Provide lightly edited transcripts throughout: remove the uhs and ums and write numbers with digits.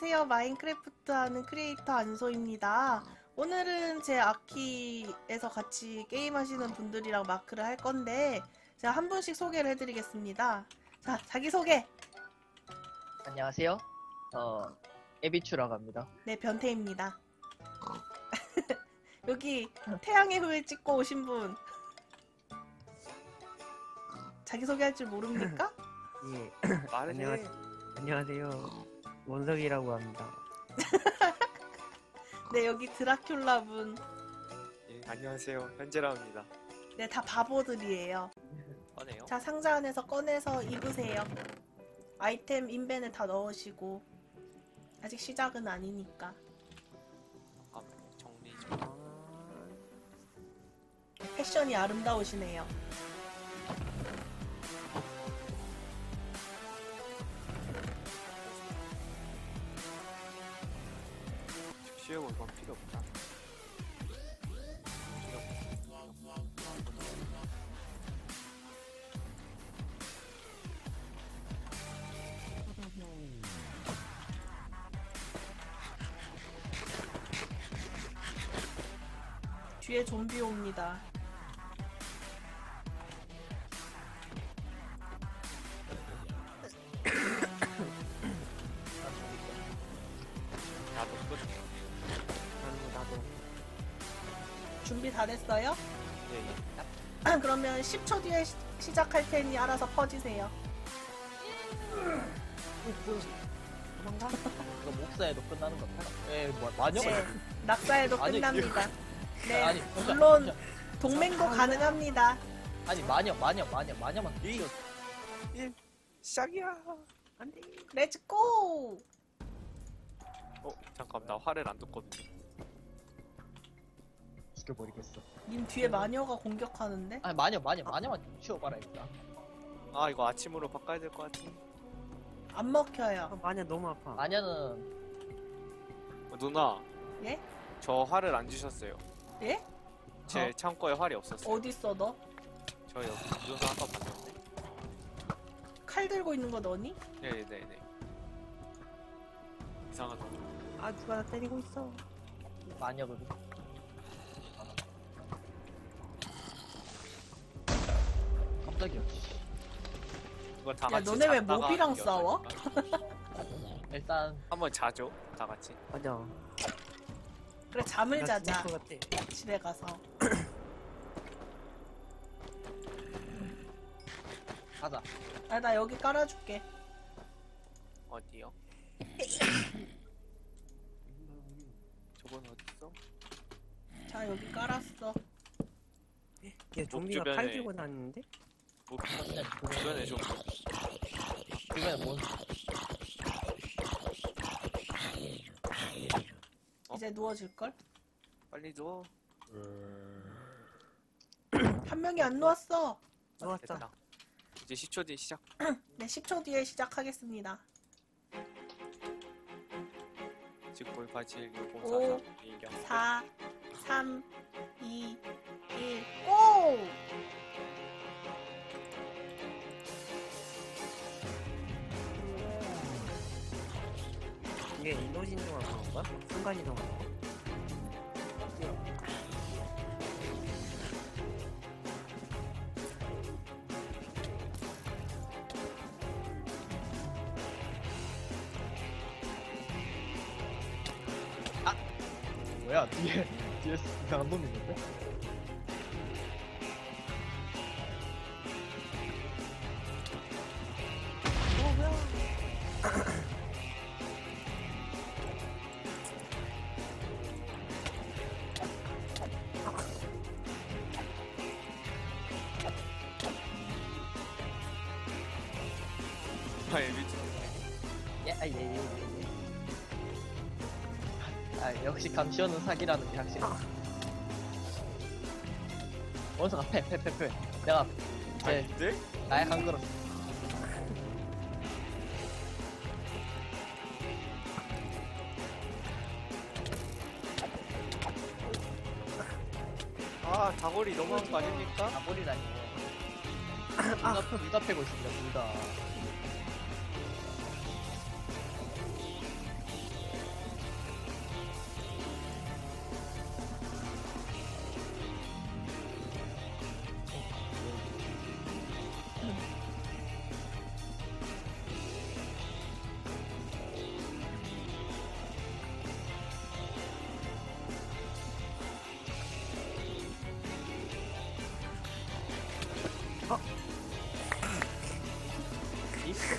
안녕하세요. 마인크래프트 하는 크리에이터 안소입니다. 오늘은 제 아키에서 같이 게임하시는 분들이랑 마크를 할 건데 제가 한 분씩 소개를 해드리겠습니다. 자, 자기소개! 안녕하세요. 에비추라고 합니다. 네, 변태입니다. 여기 태양의 후예 찍고 오신 분 자기소개할 줄 모릅니까? 예. 말해. 안녕하세요. 원석이라고 합니다. 네, 여기 드라큘라 분. 예, 안녕하세요. 현재라입니다. 네, 다 바보들이에요. 꺼내요? 자, 상자 안에서 꺼내서 입으세요. 아이템 인벤에 다 넣으시고 아직 시작은 아니니까. 아, 정리 좀. 패션이 아름다우시네요. 쉬우고 이건 필요 없다. 뒤에 좀비 옵니다. 나도 끝. 나도. 준비 다 됐어요? 예, 예. 그러면 10초 뒤에 시작할 테니 알아서 퍼지세요. 도망가? 이거 목사에도 끝나는 건가? 예, 마녀? 네, 낙사에도 아니, 끝납니다. 네, 아니, 잠시만, 물론 잠시만. 동맹도 가능합니다. 아니, 마녀만 이. 키워. 1. 시작이야. 안돼. 렛츠고! 잠깐, 나 화를 안 뒀거든요. 죽여버리겠어. 님 뒤에 마녀가 공격하는데? 아니, 마녀만 좀 치워봐라, 일단. 아, 이거 아침으로 바꿔야 될 것 같아. 안 먹혀요. 마녀 너무 아파. 마녀는, 누나. 예? 저 활을 안 주셨어요. 예? 제 창고에 활이 없었어요. 어딨어 너? 저 여기 누나 아까 봤는데. 칼 들고 있는 거 너니? 네네네. 이상하다. 아 누가 나 때리고 있어. 마녀거든. 깜짝이야. 이거 다 야, 같이 너네 왜 잤다가 모비랑 이겨. 싸워? 일단, 한번 자죠, 다 같이. 맞아. 그래, 잠을 자자. 것 같아. 집에 가서. 가자. 아, 나 여기 깔아줄게. 어디요? 저건 어딨어? 자, 여기 깔았어. 얘 좀비가 주변에- 칼 들고 다니는데? 뭐, 그냥 주변에 좀. 주변에 뭔, 이제 누워질걸? 빨리 누워. 한 명이 안 누웠어. 누웠어. 됐다. 이제 10초 뒤 시작. 네, 10초 뒤에 시작하겠습니다. 직골 87 60 오, 43 4, 3, 2, 1, 고! 이게 인도진 동안 그런 거야? 순간 이동하는 거? 뭐야, 뒤에 이상한 놈 있는데? 아, 에비치. 예. 아, 역시 감시원은 사기라는 게 확실해. 원서가 패. 내가, 제, 아닌데? 나의 한 그릇. 아, 다골이 너무한 거 아닙니까? 나버리다니. 둘 다 패고 있습니다, 둘 다.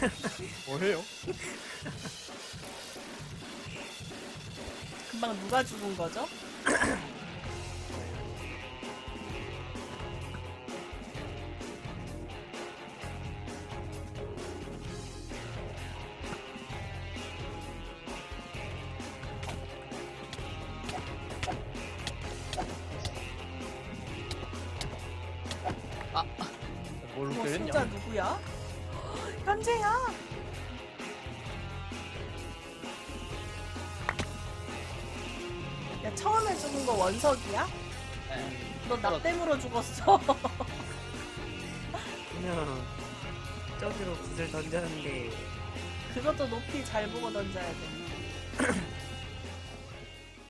뭐예요? 금방 누가 죽은 거죠? 뭘로 어머, 때렸냐? 승자 누구야? 현재야! 야, 처음에 죽은 거 원석이야? 네. 너 나 때문에 죽었어. 그냥 저기로 붓을 던졌는데 그것도 높이 잘 보고 던져야 돼.